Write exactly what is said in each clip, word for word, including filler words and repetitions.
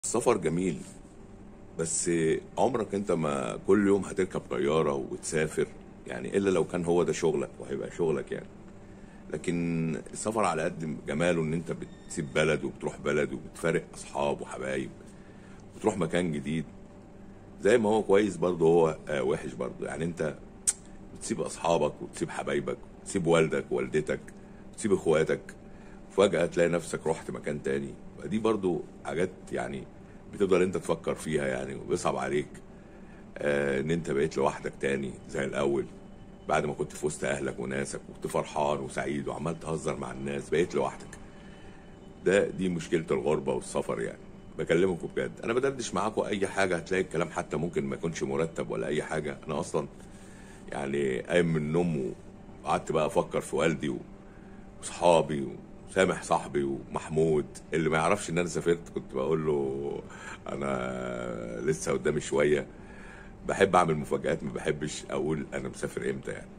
السفر جميل. بس عمرك انت ما كل يوم هتركب طيارة وتسافر، يعني الا لو كان هو ده شغلك وهيبقى شغلك يعني. لكن السفر على قد جماله ان انت بتسيب بلد وبتروح بلد وبتفارق اصحاب وحبايب، بتروح مكان جديد. زي ما هو كويس برضه هو آه، وحش برضه. يعني انت بتسيب اصحابك وتسيب حبايبك وتسيب والدك ووالدتك وتسيب اخواتك، فجأة تلاقي نفسك رحت مكان تاني. دي برضو حاجات يعني بتفضل انت تفكر فيها يعني، وبيصعب عليك آه ان انت بقيت لوحدك تاني زي الاول. بعد ما كنت في وسط اهلك وناسك وكنت فرحان وسعيد وعمال تهزر مع الناس، بقيت لوحدك. ده دي مشكلة الغربة والسفر يعني. بكلمكم بجد، انا بدردش معاكم اي حاجة، هتلاقي الكلام حتى ممكن ما يكونش مرتب ولا اي حاجة. انا اصلا يعني قايم من النوم وقعدت بقى افكر في والدي وصحابي وسامح صاحبي ومحمود اللي ما يعرفش ان انا سافرت. كنت بقول له انا لسه قدامي شويه. بحب اعمل مفاجآت، ما بحبش اقول انا مسافر امتى يعني.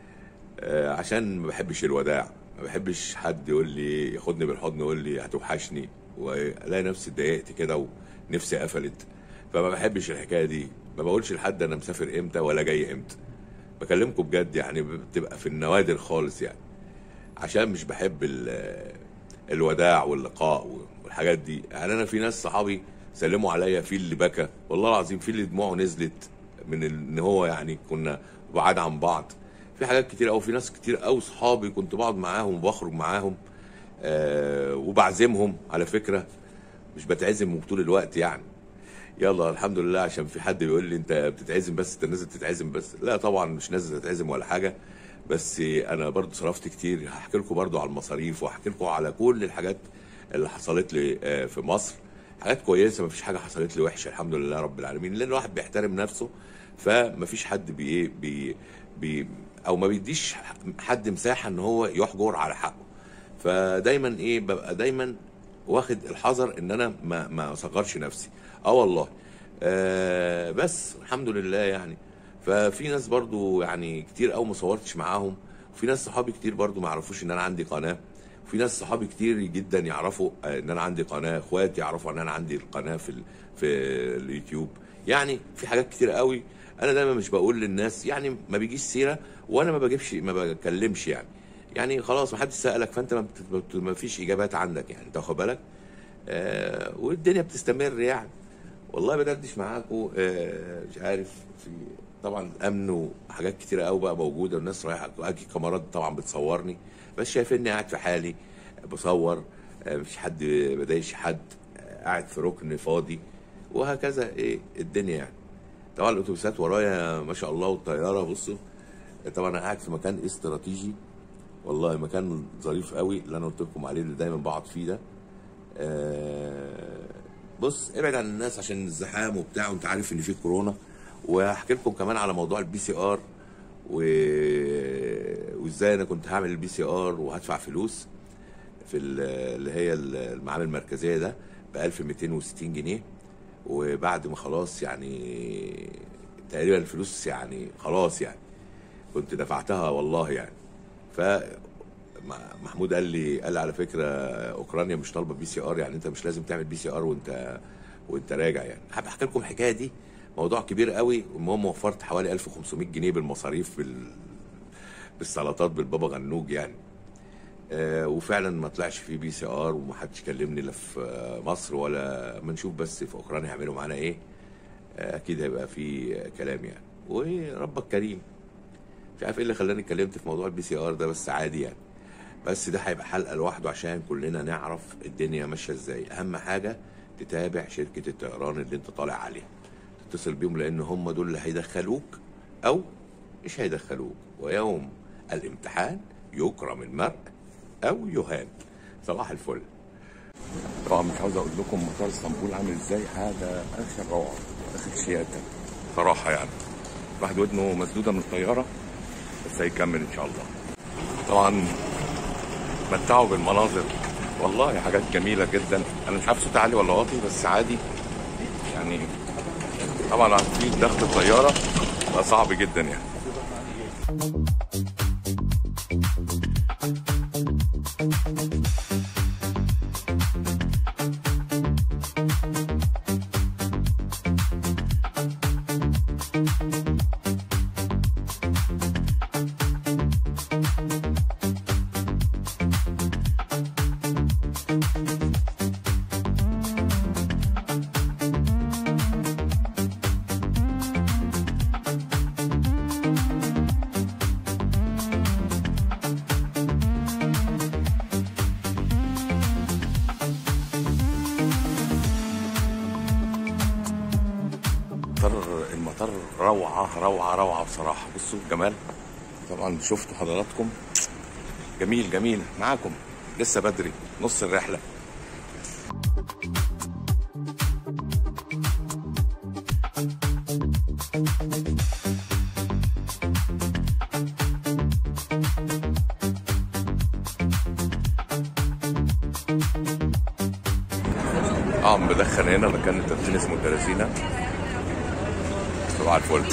آه، عشان ما بحبش الوداع. ما بحبش حد يقول لي ياخدني بالحضن يقول لي هتوحشني، والاقي نفسي اتضايقت كده ونفسي قفلت. فما بحبش الحكايه دي. ما بقولش لحد انا مسافر امتى ولا جاي امتى. بكلمكم بجد يعني، بتبقى في النوادر خالص يعني. عشان مش بحب ال- الوداع واللقاء والحاجات دي يعني. انا في ناس صحابي سلموا عليا، في اللي بكى والله العظيم، في اللي دموعه نزلت من ال- ان هو يعني كنا بعاد عن بعض. في حاجات كتير قوي، في ناس كتير قوي صحابي كنت بقعد معاهم وبخرج معاهم آه وبعزمهم على فكرة. مش بتعزم طول الوقت يعني. يلا الحمد لله. عشان في حد بيقول لي انت بتتعزم بس، انت نازل تتعزم بس. لا طبعا مش نازل تتعزم ولا حاجه. بس انا برضو صرفت كتير. هحكي لكم برضو على المصاريف، وهحكي لكم على كل الحاجات اللي حصلت لي آه، في مصر. حاجات كويسه، مفيش حاجه حصلت لي وحشه الحمد لله رب العالمين. لان الواحد بيحترم نفسه، فمفيش حد بي إيه بي بي او ما بيديش حد مساحه ان هو يحجر على حقه. فدايما ايه ببقى دايما واخد الحذر ان انا ما ما اصغرش نفسي. اه والله. آه بس الحمد لله يعني. ففي ناس برضو يعني كتير قوي ما صورتش معاهم. وفي ناس صحابي كتير برضو ما يعرفوش ان انا عندي قناه. وفي ناس صحابي كتير جدا يعرفوا آه، ان انا عندي قناه. اخواتي يعرفوا ان انا عندي القناه في ال... في اليوتيوب. يعني في حاجات كتير قوي. انا دايما مش بقول للناس يعني، ما بيجيش سيره وانا ما بجيبش ما بتكلمش يعني. يعني خلاص ما حدش سالك، فانت ما, بت... ما فيش اجابات عندك يعني، انت واخد بالك. آه والدنيا بتستمر يعني. والله بدردش معاكم آه مش عارف. في طبعا امن وحاجات كتيره قوي بقى موجوده، والناس رايحه اجي كاميرات طبعا بتصورني، بس شايفيني قاعد في حالي بصور. آه مفيش حد بضايقش حد. آه قاعد في ركن فاضي. وهكذا ايه الدنيا يعني. طبعا الاتوبيسات ورايا ما شاء الله، والطياره بصوا. طبعا انا قاعد في مكان استراتيجي، والله مكان ظريف قوي اللي انا قلت لكم عليه، اللي دايما بقعد فيه ده. آه، بص ابعد عن الناس عشان الزحام وبتاع، وانت عارف ان في كورونا. وهحكي لكم كمان على موضوع البي سي ار و... وازاي انا كنت هعمل البي سي ار وهدفع فلوس في ال- اللي هي المعامل المركزيه ده ب ألف ومئتين وستين جنيه. وبعد ما خلاص يعني تقريبا الفلوس يعني خلاص يعني كنت دفعتها والله يعني. ف محمود قال لي قال لي على فكره اوكرانيا مش طالبه بي سي ار، يعني انت مش لازم تعمل بي سي ار وانت وانت راجع يعني. حابب احكي لكم الحكايه دي، موضوع كبير قوي. المهم وفرت حوالي ألف وخمسمائة جنيه بالمصاريف بال... بالسلطات بالبابا غنوج يعني. آه وفعلا ما طلعش فيه بي سي ار، ومحدش كلمني لا في آه، مصر ولا ما نشوف بس في اوكرانيا هيعملوا معانا ايه. آه اكيد هيبقى في آه، كلام يعني. وربك كريم. مش عارف ايه اللي خلاني اتكلمت في موضوع البي سي ار ده، بس عادي يعني. بس ده هيبقى حلقه لوحده عشان كلنا نعرف الدنيا ماشيه ازاي. اهم حاجه تتابع شركه الطيران اللي انت طالع عليها، تتصل بيهم لان هم دول اللي هيدخلوك او مش هيدخلوك. ويوم الامتحان يكرم المرء او يهان. صباح الفل. طبعا مش عاوز اقول لكم مطار اسطنبول عامل ازاي، حاجه اخر روعه اخر شياكه صراحه يعني. واحد ودنه مسدوده من الطياره، بس هيكمل ان شاء الله. طبعا متعوا بالمناظر، والله حاجات جميله جدا. انا مش عارف صوتي عالي ولا واطي، بس عادي يعني. طبعا عارفين ضغط الطياره بقى صعب جدا يعني. المطار المطار روعة روعة روعة بصراحة. بصوا الجمال، طبعا شفتوا حضراتكم، جميل جميل. معاكم لسه بدري، نص الرحلة. اه بدخن هنا مكان التدخين اسمه ترازينا. صباح الفل،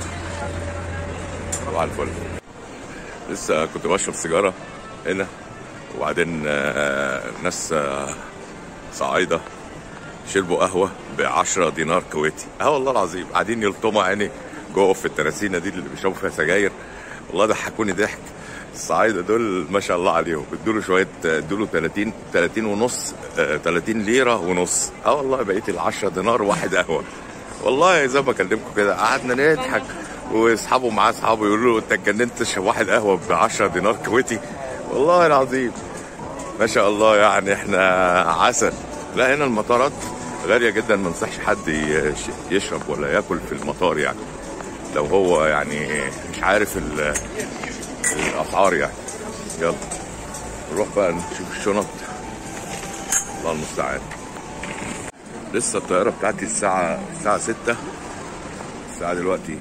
صباح الفل. لسه كنت بشرب سيجاره هنا، وبعدين آه ناس آه صعايده شربوا قهوه ب عشرة دينار كويتي. اه والله العظيم، قاعدين يلطموا عيني جوه في التراسينه دي اللي بيشربوا فيها سجاير. والله ضحكوني ضحك. الصعايده دول ما شاء الله عليهم، ادوا له شويه، ادوا له ثلاثين ثلاثين ونص، ثلاثين ليره ونص. اه والله بقيت ال عشرة دينار واحد قهوه. والله زي ما بكلمكم كده، قعدنا نضحك، واصحابه معاه اصحابه يقولوا له انت اتجننت تشرب واحد قهوه ب عشرة دينار كويتي. والله العظيم ما شاء الله، يعني احنا عسل. لا هنا المطارات غاليه جدا، ما انصحش حد يشرب ولا ياكل في المطار، يعني لو هو يعني مش عارف الاسعار يعني. يلا نروح بقى نشوف الشنط، الله المستعان. لسه الطياره بتاعتي الساعه الساعه ستة، الساعه دلوقتي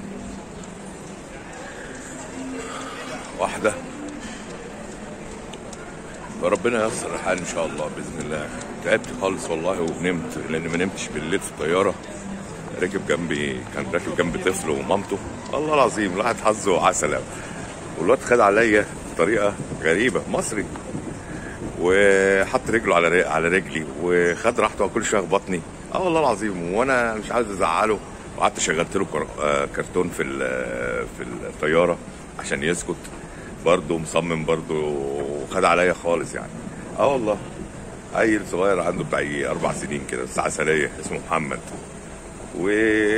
واحدة. فربنا ييسر الحال ان شاء الله باذن الله. تعبت خالص والله ونمت، لان ما نمتش بالليل في الطياره. ركب جنبي، كان راكب جنبي طفل ومامته. الله العظيم الواحد حظه عسل، والواد خد عليا بطريقه غريبه، مصري، وحط رجله على على رجلي وخد راحته كل شويه يخبطني. اه والله العظيم، وانا مش عايز ازعله، وقعدت شغلت له كرتون في في الطياره عشان يسكت. برضه مصمم برضه، وخد عليا خالص يعني. اه والله عيل صغير عنده بتاع اربع سنين كده، بس عسليه، اسمه محمد. و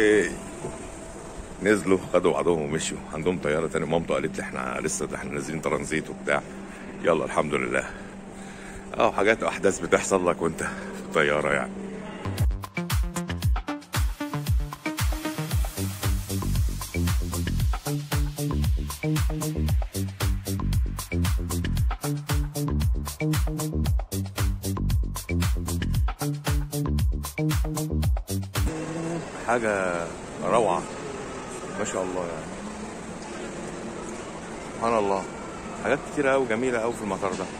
نزلوا خدوا بعضهم ومشوا. عندهم طياره تاني، مامته قالت لي احنا لسه احنا نازلين ترانزيت وبتاع. يلا الحمد لله. اه حاجات واحداث بتحصل لك وانت في الطياره يعني. حاجه روعه ما شاء الله يعني. سبحان الله، حاجات كتيرة أوي جميلة أوي في المطار ده.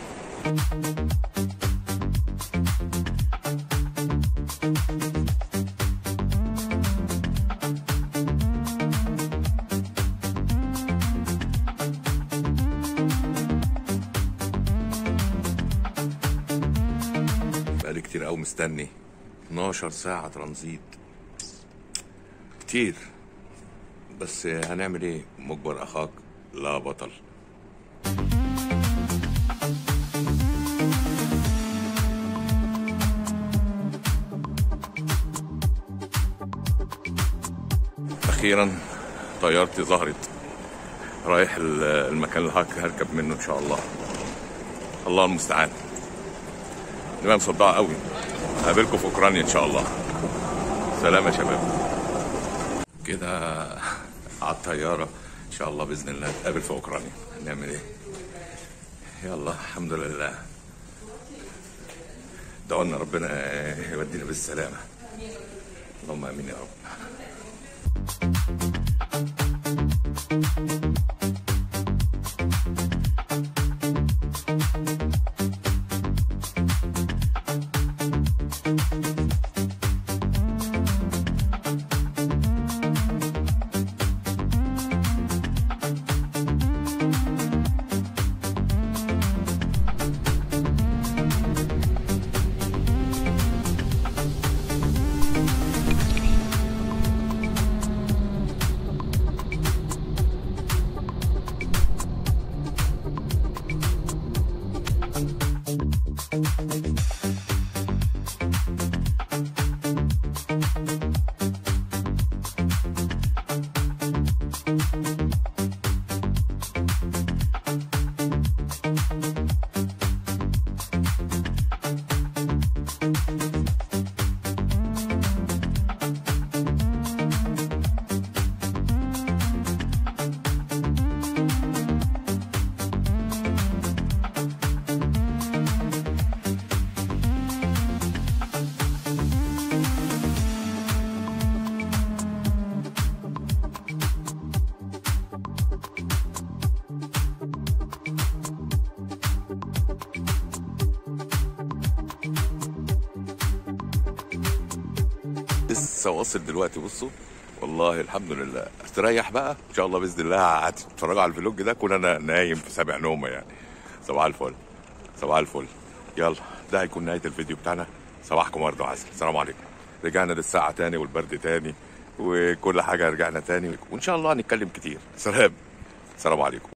بقالي كتير أوي مستني، اتناشر ساعة ترانزيت، كتير، بس هنعمل ايه؟ مجبر اخاك لا بطل. اخيرا طيارتي ظهرت، رايح المكان اللي هركب منه ان شاء الله. الله المستعان، دماغي مصدعه قوي. هقابلكم في اوكرانيا ان شاء الله. سلام يا شباب. كده على الطيارة ان شاء الله باذن الله نتقابل في اوكرانيا. هنعمل ايه؟ يلا الحمد لله. دعوا لنا ربنا يودينا بالسلامة، اللهم امين يا رب. لسه واصل دلوقتي بصوا، والله الحمد لله. استريح بقى ان شاء الله باذن الله، هتتفرجوا على الفلوج ده كون انا نايم في سابع نومه يعني. صباح الفل، صباح الفل. يلا ده هيكون نهايه الفيديو بتاعنا. صباحكم ورد وعسل، السلام عليكم. رجعنا للساعه تاني والبرد تاني وكل حاجه، رجعنا تاني وان شاء الله هنتكلم كتير. سلام، السلام عليكم.